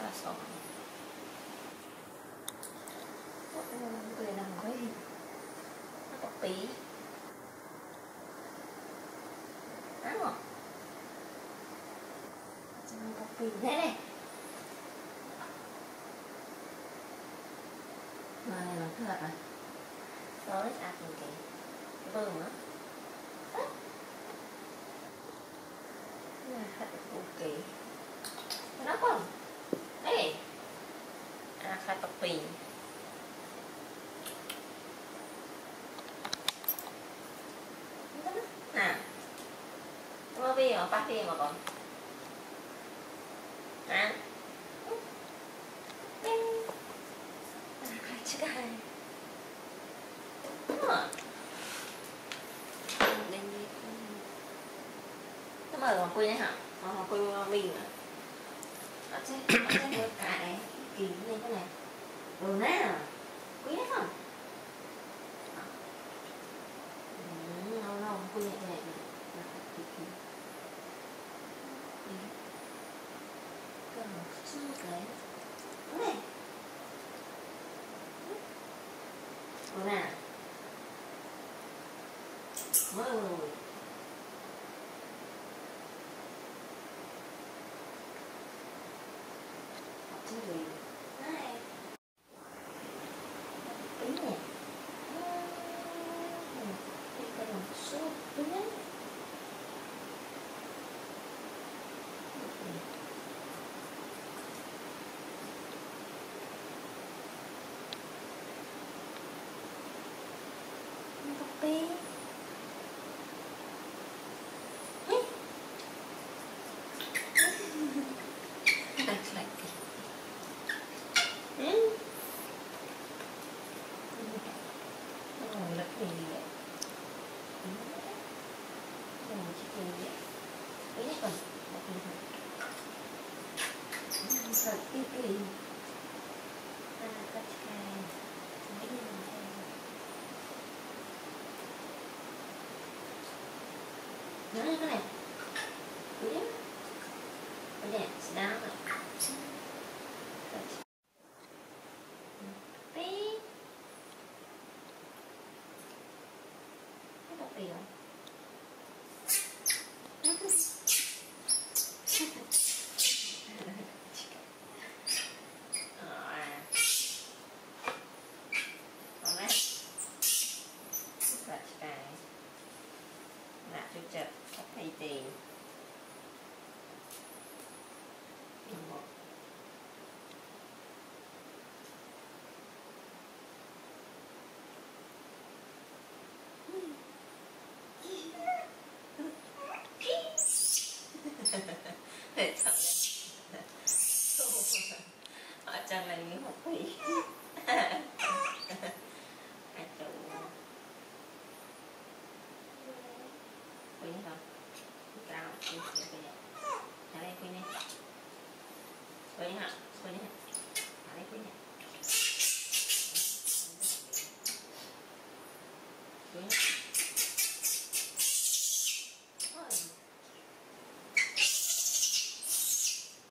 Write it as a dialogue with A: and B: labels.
A: là sổ người làm cái gì nó có tí đúng không? Nó có tí thế này này nó thật rồi tới ăn cái vừng nữa là thật ok nó còn ê khai tập pì nè nó vì ở bác đi mà còn nè khai chứ cái nó mở hoàng quy đấy hả? Hoàng quy mình nữa nó sẽ được cả này kỳ lên cái này đồ nè quý đấy không? Lâu lâu quy nhẹ nhẹ cái này đồ nè wow chính vì này tính nè cái đồng số tính đấy copy nó cái này quý lắm cái này đá rồi tí cái bọc bì rồi chật thầy tiền một để thật họ chân là những học phí quý không? Cao, quý quý quý. Ở đây quý này. Quý hả?